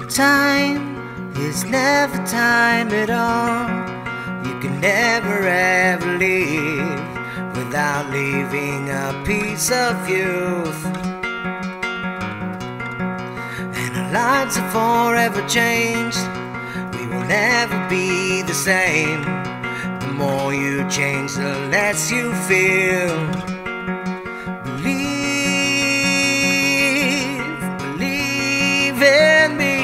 Time is never time at all. You can never ever leave without leaving a piece of youth. And our lives are forever changed. We will never be the same. The more you change, the less you feel. Believe in me.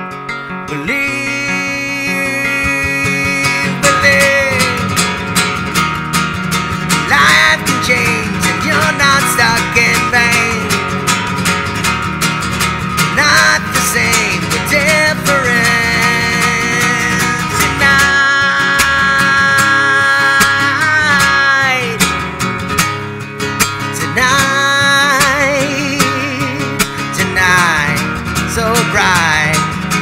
Believe. Life can change and you're not stuck in vain. Not the same, but different. Tonight, so bright.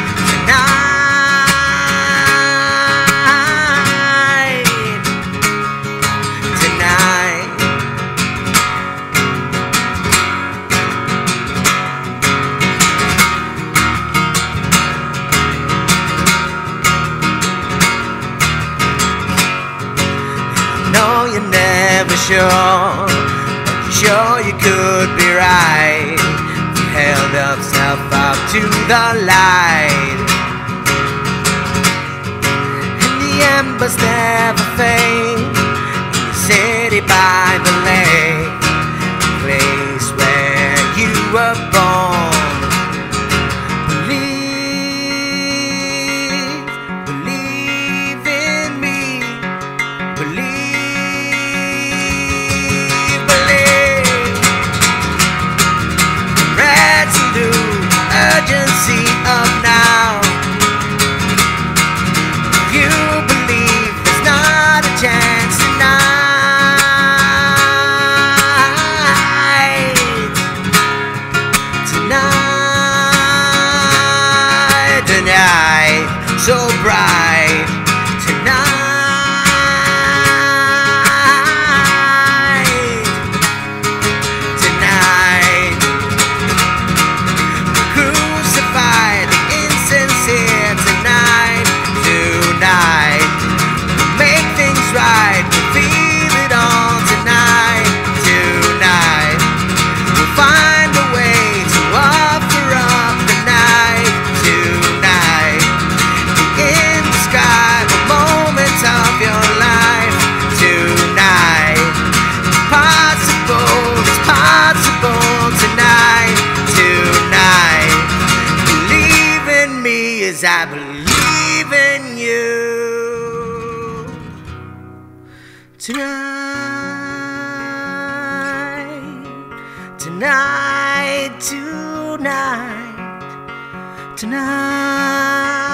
No, you're never sure, but you're sure you could be right. You held yourself up to the light, and the embers never fade. In the city by the lake, the place where you were born. Believe in me. Urgency of now. You believe there's not a chance tonight. Tonight, so bright. Right, we'll feel it all tonight. Tonight, we'll find a way to offer up the night. Tonight, in the sky, the moments of your life. Tonight, it's possible tonight. Tonight, believe in me as I believe in you. Tonight, tonight.